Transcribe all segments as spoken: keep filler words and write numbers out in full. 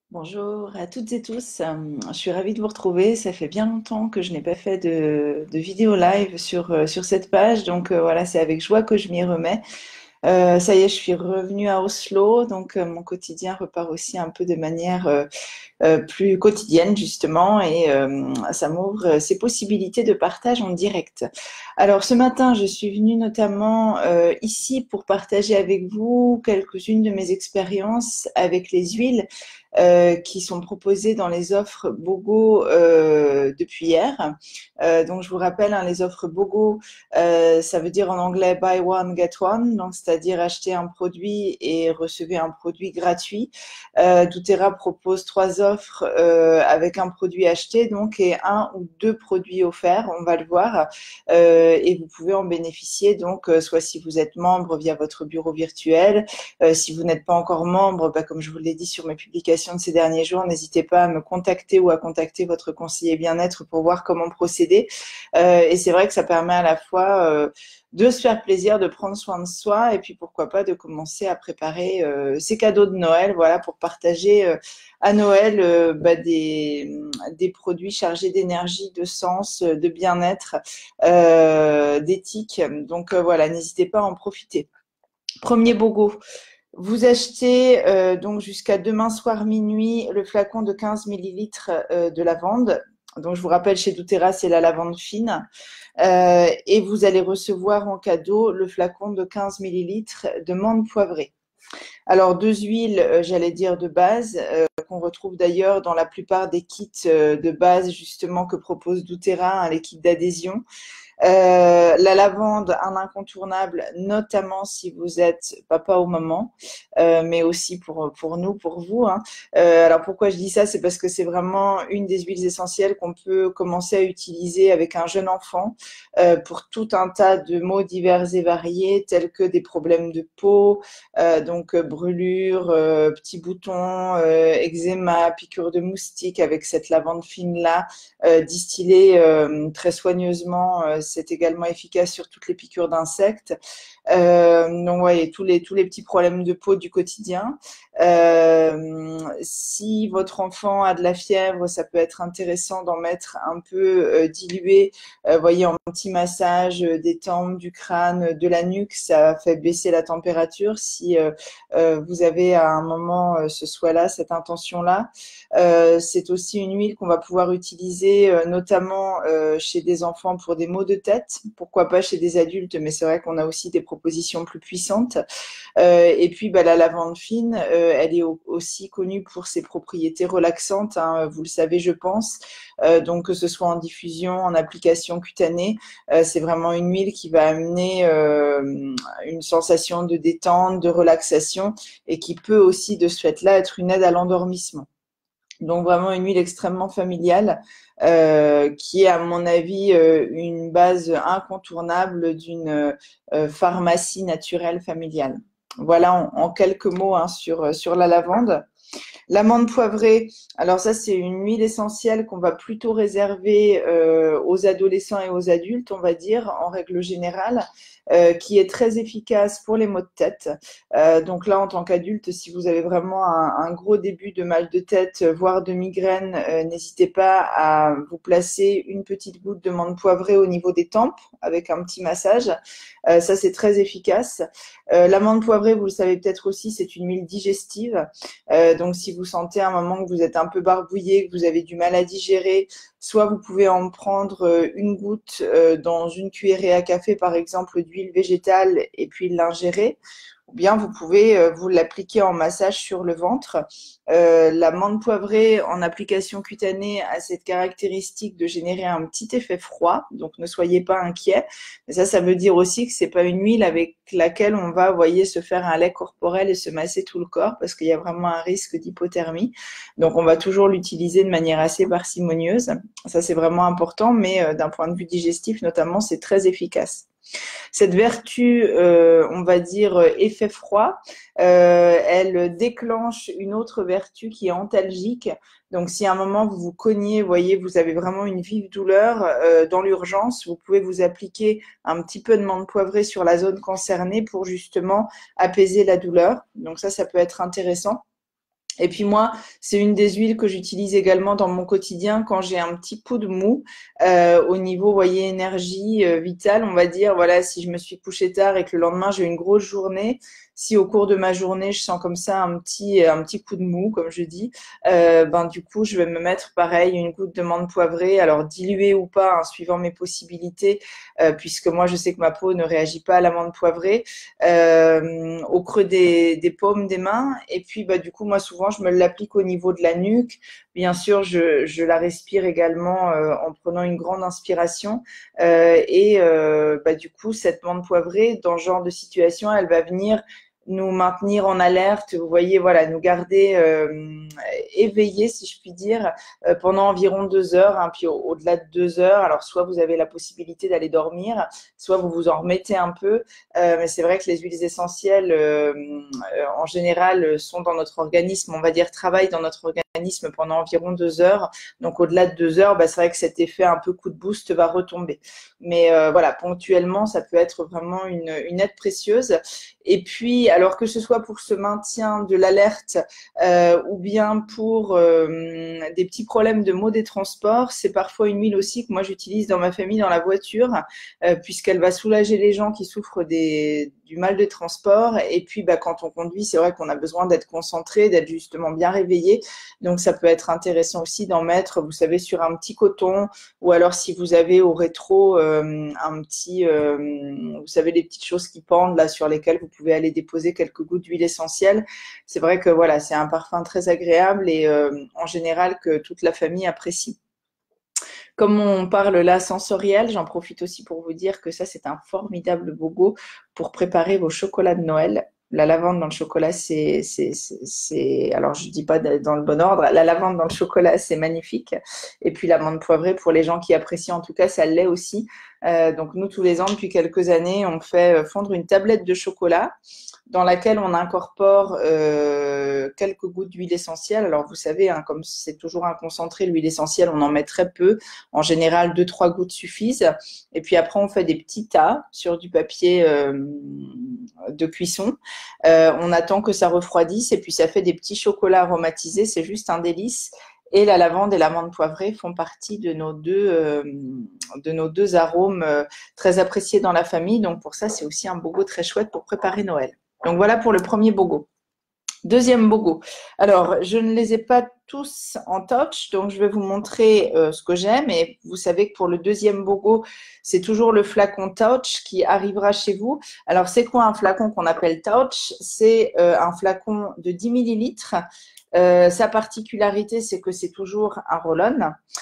Bonjour à toutes et tous. Euh, Je suis ravie de vous retrouver. Ça fait bien longtemps que je n'ai pas fait de, de vidéo live sur, euh, sur cette page. Donc euh, voilà, c'est avec joie que je m'y remets. Euh, ça y est, je suis revenue à Oslo. Donc euh, mon quotidien repart aussi un peu de manière euh, euh, plus quotidienne justement. Et euh, ça m'ouvre euh, ces possibilités de partage en direct. Alors ce matin, je suis venue notamment euh, ici pour partager avec vous quelques-unes de mes expériences avec les huiles euh, qui sont proposées dans les offres BOGO euh, depuis hier. Euh, donc je vous rappelle, hein, les offres BOGO, euh, ça veut dire en anglais buy one get one, donc c'est-à-dire acheter un produit et recevez un produit gratuit. Euh, doTERRA propose trois offres euh, avec un produit acheté donc et un ou deux produits offerts, on va le voir. Euh, et vous pouvez en bénéficier donc euh, soit si vous êtes membre via votre bureau virtuel, euh, si vous n'êtes pas encore membre, bah, comme je vous l'ai dit sur mes publications de ces derniers jours, n'hésitez pas à me contacter ou à contacter votre conseiller bien-être pour voir comment procéder. Euh, et c'est vrai que ça permet à la fois euh, de se faire plaisir, de prendre soin de soi et puis pourquoi pas de commencer à préparer euh, ses cadeaux de Noël, voilà, pour partager euh, à Noël euh, bah, des, des produits chargés d'énergie, de sens, de bien-être, euh, d'éthique. Donc euh, voilà, n'hésitez pas à en profiter. Premier BOGO. Vous achetez euh, donc jusqu'à demain soir minuit le flacon de quinze millilitres euh, de lavande. Donc je vous rappelle, chez doTERRA, c'est la lavande fine. Euh, et vous allez recevoir en cadeau le flacon de quinze millilitres de menthe poivrée. Alors deux huiles, euh, j'allais dire de base, euh, qu'on retrouve d'ailleurs dans la plupart des kits euh, de base justement que propose doTERRA, hein, les kits d'adhésion. Euh, la lavande, un incontournable, notamment si vous êtes papa ou maman, euh, mais aussi pour, pour nous, pour vous, hein. Euh, alors pourquoi je dis ça? C'est parce que c'est vraiment une des huiles essentielles qu'on peut commencer à utiliser avec un jeune enfant euh, pour tout un tas de maux divers et variés, tels que des problèmes de peau, euh, donc euh, brûlures, euh, petits boutons, euh, eczéma, piqûres de moustiques avec cette lavande fine-là, euh, distillée euh, très soigneusement. Euh, c'est également efficace sur toutes les piqûres d'insectes. Euh, donc ouais, tous les tous les petits problèmes de peau du quotidien. Euh, si votre enfant a de la fièvre, ça peut être intéressant d'en mettre un peu euh, dilué. Euh, voyez, en petit massage euh, des tempes, du crâne, de la nuque, ça fait baisser la température. Si euh, euh, vous avez à un moment euh, ce souhait-là, cette intention-là, euh, c'est aussi une huile qu'on va pouvoir utiliser euh, notamment euh, chez des enfants pour des maux de tête. Pourquoi pas chez des adultes, mais c'est vrai qu'on a aussi des propositions plus puissantes. Euh, et puis bah, la lavande fine, euh, elle est au- aussi connue pour ses propriétés relaxantes, hein, vous le savez, je pense. Euh, donc que ce soit en diffusion, en application cutanée, euh, c'est vraiment une huile qui va amener euh, une sensation de détente, de relaxation et qui peut aussi de ce fait-là être une aide à l'endormissement. Donc vraiment une huile extrêmement familiale euh, qui est à mon avis euh, une base incontournable d'une euh, pharmacie naturelle familiale. Voilà en, en quelques mots, hein, sur, sur la lavande. L'amande poivrée, alors ça c'est une huile essentielle qu'on va plutôt réserver euh, aux adolescents et aux adultes, on va dire en règle générale, euh, qui est très efficace pour les maux de tête. Euh, donc là en tant qu'adulte, si vous avez vraiment un, un gros début de mal de tête, voire de migraine, euh, n'hésitez pas à vous placer une petite goutte de menthe poivrée au niveau des tempes avec un petit massage. Euh, ça c'est très efficace. Euh, l'amande poivrée, vous le savez peut-être aussi, c'est une huile digestive. Euh, donc, si vous sentez à un moment que vous êtes un peu barbouillé, que vous avez du mal à digérer, soit vous pouvez en prendre euh, une goutte euh, dans une cuillerée à café, par exemple, d'huile végétale et puis l'ingérer. Ou bien vous pouvez euh, vous l'appliquer en massage sur le ventre. Euh, la menthe poivrée en application cutanée a cette caractéristique de générer un petit effet froid, donc ne soyez pas inquiets. Mais ça, ça veut dire aussi que c'est pas une huile avec laquelle on va, voyez, se faire un lait corporel et se masser tout le corps parce qu'il y a vraiment un risque d'hypothermie. Donc, on va toujours l'utiliser de manière assez parcimonieuse. Ça, c'est vraiment important, mais euh, d'un point de vue digestif, notamment, c'est très efficace. Cette vertu, euh, on va dire euh, effet froid, euh, elle déclenche une autre vertu qui est antalgique. Donc, si à un moment vous vous cognez, vous voyez, vous avez vraiment une vive douleur euh, dans l'urgence, vous pouvez vous appliquer un petit peu de menthe poivrée sur la zone concernée pour justement apaiser la douleur. Donc ça, ça peut être intéressant. Et puis moi, c'est une des huiles que j'utilise également dans mon quotidien quand j'ai un petit coup de mou euh, au niveau, vous voyez, énergie euh, vitale, on va dire. Voilà, si je me suis couchée tard et que le lendemain j'ai une grosse journée, si au cours de ma journée je sens comme ça un petit un petit coup de mou, comme je dis, euh, ben du coup je vais me mettre pareil une goutte de menthe poivrée, alors diluée ou pas, hein, suivant mes possibilités, euh, puisque moi je sais que ma peau ne réagit pas à la menthe poivrée, euh, au creux des, des paumes des mains. Et puis bah du coup moi souvent je me l'applique au niveau de la nuque. Bien sûr, je, je la respire également euh, en prenant une grande inspiration. Euh, et euh, bah, du coup, cette menthe poivrée, dans ce genre de situation, elle va venir nous maintenir en alerte, vous voyez, voilà, nous garder euh, éveillés, si je puis dire, euh, pendant environ deux heures. Hein, puis au- au-delà de deux heures, alors soit vous avez la possibilité d'aller dormir, soit vous vous en remettez un peu. Euh, mais c'est vrai que les huiles essentielles, euh, euh, en général, sont dans notre organisme, on va dire, travaillent dans notre organisme pendant environ deux heures. Donc au-delà de deux heures, bah, c'est vrai que cet effet un peu coup de boost va retomber. Mais euh, voilà, ponctuellement, ça peut être vraiment une, une aide précieuse. Et puis, alors que ce soit pour ce maintien de l'alerte euh, ou bien pour euh, des petits problèmes de maux des transports, c'est parfois une huile aussi que moi j'utilise dans ma famille dans la voiture, euh, puisqu'elle va soulager les gens qui souffrent des, du mal de transport. Et puis, bah, quand on conduit, c'est vrai qu'on a besoin d'être concentré, d'être justement bien réveillé. Donc, ça peut être intéressant aussi d'en mettre, vous savez, sur un petit coton, ou alors si vous avez au rétro euh, un petit, euh, vous savez, les petites choses qui pendent là sur lesquelles vous pouvez aller déposer quelques gouttes d'huile essentielle. C'est vrai que voilà, c'est un parfum très agréable et euh, en général que toute la famille apprécie. Comme on parle là sensoriel, j'en profite aussi pour vous dire que ça, c'est un formidable bogo pour préparer vos chocolats de Noël. La lavande dans le chocolat, c'est, c'est, c'est, c'est- alors je dis pas dans le bon ordre. La lavande dans le chocolat, c'est magnifique. Et puis l'amande poivrée, pour les gens qui apprécient, en tout cas, ça l'est aussi. Euh, donc nous, tous les ans, depuis quelques années, on fait fondre une tablette de chocolat dans laquelle on incorpore euh, quelques gouttes d'huile essentielle. Alors vous savez, hein, comme c'est toujours un concentré, l'huile essentielle, on en met très peu. En général, deux, trois gouttes suffisent. Et puis après, on fait des petits tas sur du papier euh, de cuisson. Euh, on attend que ça refroidisse et puis ça fait des petits chocolats aromatisés. C'est juste un délice. Et la lavande et l'amande poivrée font partie de nos deux, euh, de nos deux arômes euh, très appréciés dans la famille. Donc pour ça, c'est aussi un bogo très chouette pour préparer Noël. Donc voilà pour le premier bogo. Deuxième bogo. Alors, je ne les ai pas tous en touch, donc je vais vous montrer euh, ce que j'aime. Et vous savez que pour le deuxième bogo, c'est toujours le flacon touch qui arrivera chez vous. Alors, c'est quoi un flacon qu'on appelle touch? C'est euh, un flacon de dix millilitres. Euh, sa particularité, c'est que c'est toujours un roll-on.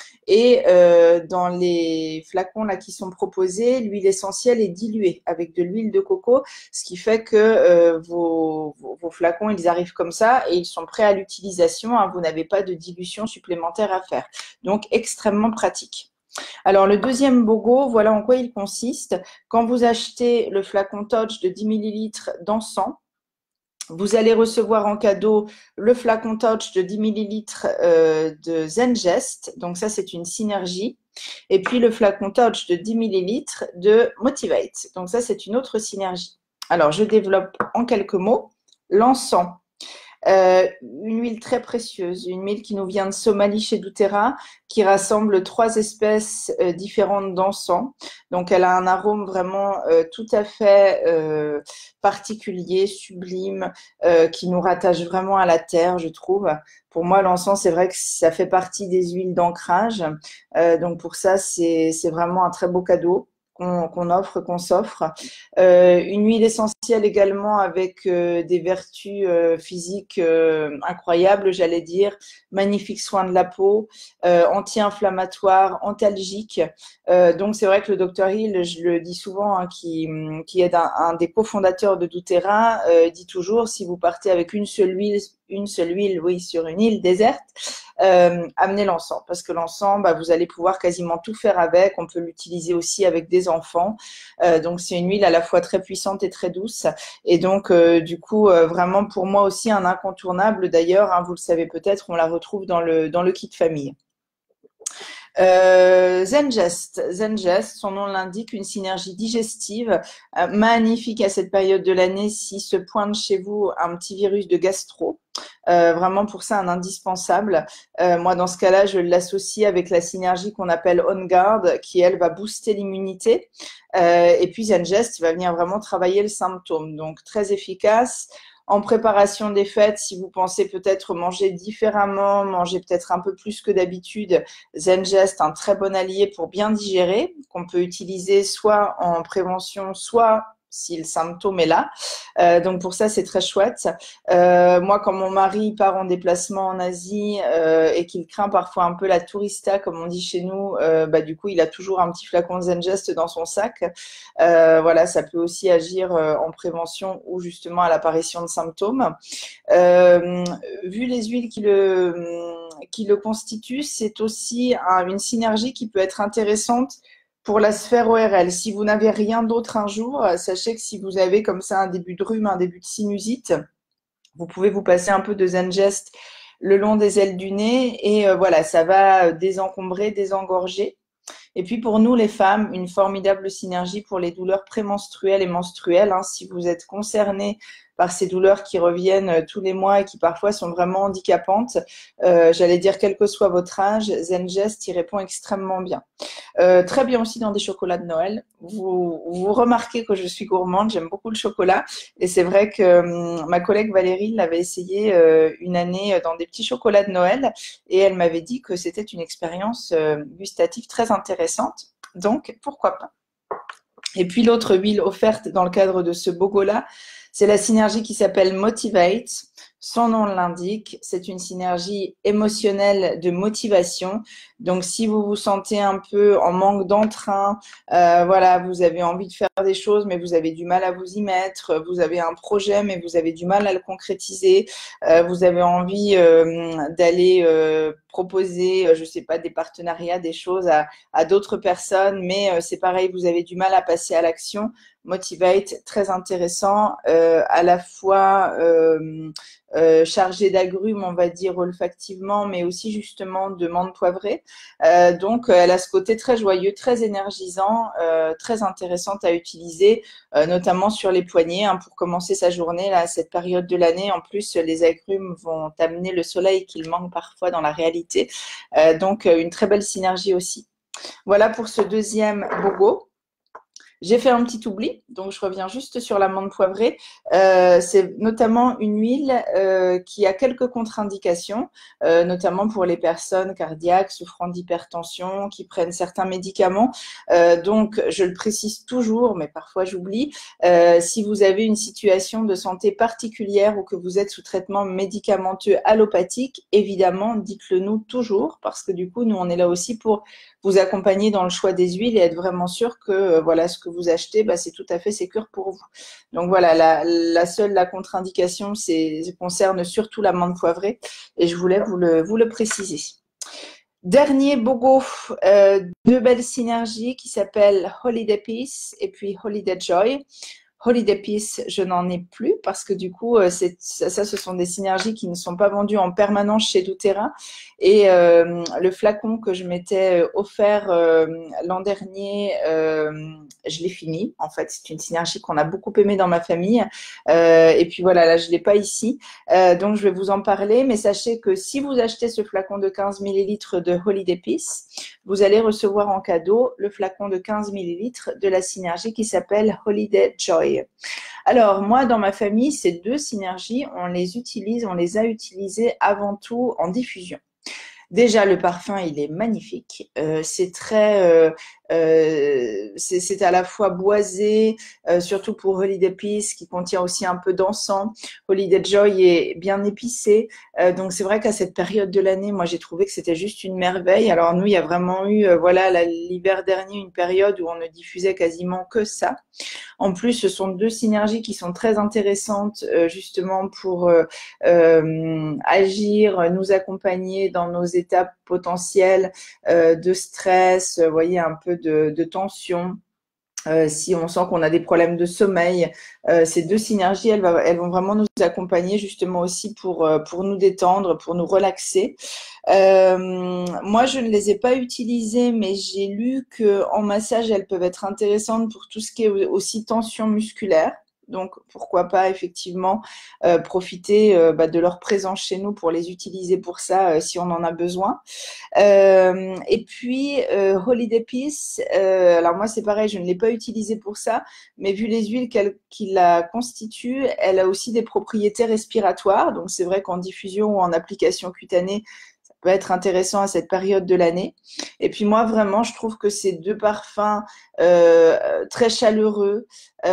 Et euh, dans les flacons là qui sont proposés, l'huile essentielle est diluée avec de l'huile de coco, ce qui fait que euh, vos, vos, vos flacons, ils arrivent comme ça et ils sont prêts à l'utilisation. Hein, vous n'avez pas de dilution supplémentaire à faire. Donc, extrêmement pratique. Alors, le deuxième bogo, voilà en quoi il consiste. Quand vous achetez le flacon Touch de dix millilitres d'encens, vous allez recevoir en cadeau le flacon Touch de dix millilitres euh, de Zengest. Donc ça, c'est une synergie. Et puis le flacon Touch de dix millilitres de Motivate. Donc ça, c'est une autre synergie. Alors, je développe en quelques mots. L'encens. Euh, une huile très précieuse, une huile qui nous vient de Somalie chez doTERRA, qui rassemble trois espèces euh, différentes d'encens. Donc, elle a un arôme vraiment euh, tout à fait euh, particulier, sublime, euh, qui nous rattache vraiment à la terre, je trouve. Pour moi, l'encens, c'est vrai que ça fait partie des huiles d'ancrage. Euh, donc, pour ça, c'est c'est vraiment un très beau cadeau qu'on qu'on offre, qu'on s'offre. Euh, une huile essentielle également avec euh, des vertus euh, physiques euh, incroyables, j'allais dire. Magnifique soin de la peau, euh, anti-inflammatoire, antalgique. Euh, donc c'est vrai que le docteur Hill, je le dis souvent, hein, qui, qui est un, un des cofondateurs de doTERRA, euh, dit toujours, si vous partez avec une seule huile, une seule huile, oui, sur une île déserte, euh, amenez l'encens, parce que l'encens, bah, vous allez pouvoir quasiment tout faire avec. On peut l'utiliser aussi avec des enfants. Euh, donc c'est une huile à la fois très puissante et très douce. Et donc euh, du coup, euh, vraiment pour moi aussi un incontournable. D'ailleurs, hein, vous le savez peut-être, on la retrouve dans le dans le kit famille. Euh, Zengest, Zengest, son nom l'indique, une synergie digestive euh, magnifique à cette période de l'année si se pointe chez vous un petit virus de gastro. Euh, vraiment pour ça un indispensable. Euh, moi dans ce cas-là, je l'associe avec la synergie qu'on appelle On Guard, qui elle va booster l'immunité. Euh, et puis Zengest, il va venir vraiment travailler le symptôme, donc très efficace. En préparation des fêtes, si vous pensez peut-être manger différemment, manger peut-être un peu plus que d'habitude, Zengest, un très bon allié pour bien digérer, qu'on peut utiliser soit en prévention, soit si le symptôme est là. Euh, donc pour ça, c'est très chouette. Euh, moi, quand mon mari part en déplacement en Asie euh, et qu'il craint parfois un peu la tourista, comme on dit chez nous, euh, bah, du coup, il a toujours un petit flacon de Zengest dans son sac. Euh, voilà, ça peut aussi agir euh, en prévention ou justement à l'apparition de symptômes. Euh, vu les huiles qui le, qui le constituent, c'est aussi un, une synergie qui peut être intéressante pour la sphère O R L. Si vous n'avez rien d'autre un jour, sachez que si vous avez comme ça un début de rhume, un début de sinusite, vous pouvez vous passer un peu de Zengest le long des ailes du nez et euh, voilà, ça va désencombrer, désengorger. Et puis pour nous les femmes, une formidable synergie pour les douleurs prémenstruelles et menstruelles. Hein. Si vous êtes concerné par ces douleurs qui reviennent tous les mois et qui parfois sont vraiment handicapantes, euh, j'allais dire quel que soit votre âge, Zengest y répond extrêmement bien. Euh, très bien aussi dans des chocolats de Noël. Vous, vous remarquez que je suis gourmande, j'aime beaucoup le chocolat. Et c'est vrai que hum, ma collègue Valérie l'avait essayé euh, une année dans des petits chocolats de Noël et elle m'avait dit que c'était une expérience euh, gustative très intéressante. Donc, pourquoi pas. Et puis l'autre huile offerte dans le cadre de ce BOGO-là, c'est la synergie qui s'appelle Motivate. Son nom l'indique, c'est une synergie émotionnelle de motivation. Donc, si vous vous sentez un peu en manque d'entrain, euh, voilà, vous avez envie de faire des choses, mais vous avez du mal à vous y mettre, vous avez un projet, mais vous avez du mal à le concrétiser, euh, vous avez envie euh, d'aller euh, proposer, euh, je sais pas, des partenariats, des choses à, à d'autres personnes, mais euh, c'est pareil, vous avez du mal à passer à l'action. Motivate, très intéressant, euh, à la fois euh, euh, chargé d'agrumes, on va dire olfactivement, mais aussi justement de menthe poivrée. Euh, donc, elle a ce côté très joyeux, très énergisant, euh, très intéressante à utiliser, euh, notamment sur les poignets, hein, pour commencer sa journée là, à cette période de l'année. En plus, les agrumes vont amener le soleil qu'il manque parfois dans la réalité. Euh, donc, une très belle synergie aussi. Voilà pour ce deuxième BOGO. J'ai fait un petit oubli, donc je reviens juste sur la menthe poivrée. Euh, c'est notamment une huile euh, qui a quelques contre-indications, euh, notamment pour les personnes cardiaques souffrant d'hypertension, qui prennent certains médicaments. Euh, donc, je le précise toujours, mais parfois j'oublie. Euh, si vous avez une situation de santé particulière ou que vous êtes sous traitement médicamenteux allopathique, évidemment, dites-le nous toujours, parce que du coup, nous, on est là aussi pour vous accompagner dans le choix des huiles et être vraiment sûr que euh, voilà, ce que vous achetez, bah, c'est tout à fait sécure pour vous. Donc voilà, la, la seule la contre-indication, c'est concerne surtout la menthe poivrée et je voulais vous le, vous le préciser. Dernier BOGO, euh, deux belles synergies qui s'appellent Holiday Peace et puis Holiday Joy. Holiday Peace, je n'en ai plus parce que du coup, c'est, ça, ça, ce sont des synergies qui ne sont pas vendues en permanence chez doTERRA. Et euh, le flacon que je m'étais offert euh, l'an dernier, euh, je l'ai fini. En fait, c'est une synergie qu'on a beaucoup aimée dans ma famille. Euh, et puis voilà, là, je ne l'ai pas ici. Euh, donc, je vais vous en parler. Mais sachez que si vous achetez ce flacon de quinze millilitres de Holiday Peace, vous allez recevoir en cadeau le flacon de quinze millilitres de la synergie qui s'appelle Holiday Joy. Alors, moi, dans ma famille, ces deux synergies, on les utilise, on les a utilisées avant tout en diffusion. Déjà, le parfum, il est magnifique. Euh, c'est très, euh, euh, c'est à la fois boisé, euh, surtout pour Holiday Peace, qui contient aussi un peu d'encens. Holiday Joy est bien épicé. Euh, donc, c'est vrai qu'à cette période de l'année, moi, j'ai trouvé que c'était juste une merveille. Alors, nous, il y a vraiment eu, euh, voilà, l'hiver dernier, une période où on ne diffusait quasiment que ça. En plus, ce sont deux synergies qui sont très intéressantes euh, justement pour euh, euh, agir, nous accompagner dans nos étapes potentielles euh, de stress, vous voyez, un peu de, de tension. Euh, si on sent qu'on a des problèmes de sommeil, euh, ces deux synergies, elles, va- elles vont vraiment nous accompagner justement aussi pour, euh, pour nous détendre, pour nous relaxer. Euh, Moi, je ne les ai pas utilisées, mais j'ai lu qu'en massage, elles peuvent être intéressantes pour tout ce qui est aussi tension musculaire. Donc, pourquoi pas effectivement euh, profiter euh, bah, de leur présence chez nous pour les utiliser pour ça euh, si on en a besoin. Euh, et puis, euh, Holiday Peace, euh, alors moi c'est pareil, je ne l'ai pas utilisé pour ça, mais vu les huiles qu'elle, qui la constituent, elle a aussi des propriétés respiratoires. Donc c'est vrai qu'en diffusion ou en application cutanée, ça peut être intéressant à cette période de l'année. Et puis moi vraiment, je trouve que ces deux parfums euh, très chaleureux,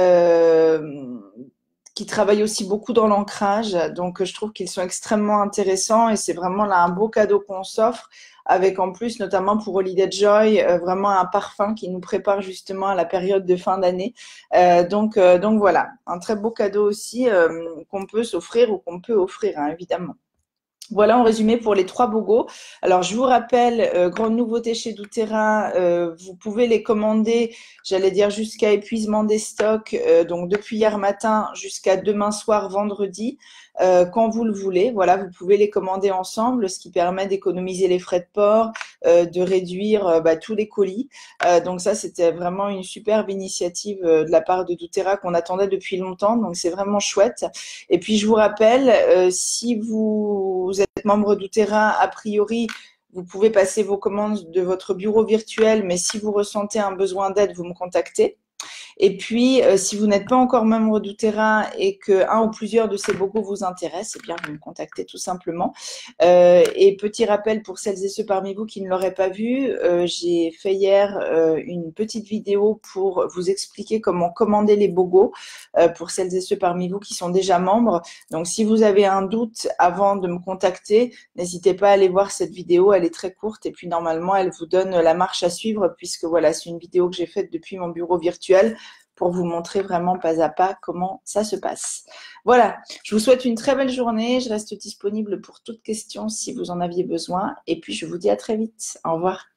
euh, qui travaillent aussi beaucoup dans l'ancrage. Donc, je trouve qu'ils sont extrêmement intéressants et c'est vraiment là un beau cadeau qu'on s'offre avec en plus, notamment pour Holiday Joy, euh, vraiment un parfum qui nous prépare justement à la période de fin d'année. Euh, donc, euh, donc voilà, un très beau cadeau aussi euh, qu'on peut s'offrir ou qu'on peut offrir, hein, évidemment. Voilà en résumé pour les trois bogos. Alors, je vous rappelle, euh, grande nouveauté chez doTERRA, euh, vous pouvez les commander, j'allais dire jusqu'à épuisement des stocks, euh, donc depuis hier matin jusqu'à demain soir, vendredi, euh, quand vous le voulez. Voilà, vous pouvez les commander ensemble, ce qui permet d'économiser les frais de port, euh, de réduire euh, bah, tous les colis. Euh, donc ça, c'était vraiment une superbe initiative euh, de la part de doTERRA qu'on attendait depuis longtemps, donc c'est vraiment chouette. Et puis, je vous rappelle, euh, si vous, vous êtes membre doTERRA, a priori, vous pouvez passer vos commandes de votre bureau virtuel, mais si vous ressentez un besoin d'aide, vous me contactez. Et puis, euh, si vous n'êtes pas encore membre doTERRA et que un ou plusieurs de ces bogos vous intéressent, eh bien, vous me contactez tout simplement. Euh, et petit rappel pour celles et ceux parmi vous qui ne l'auraient pas vu, euh, j'ai fait hier euh, une petite vidéo pour vous expliquer comment commander les bogos euh, pour celles et ceux parmi vous qui sont déjà membres. Donc, si vous avez un doute avant de me contacter, n'hésitez pas à aller voir cette vidéo. Elle est très courte et puis normalement, elle vous donne la marche à suivre puisque voilà, c'est une vidéo que j'ai faite depuis mon bureau virtuel pour vous montrer vraiment pas à pas comment ça se passe. Voilà, je vous souhaite une très belle journée. Je reste disponible pour toute question si vous en aviez besoin. Et puis, je vous dis à très vite. Au revoir.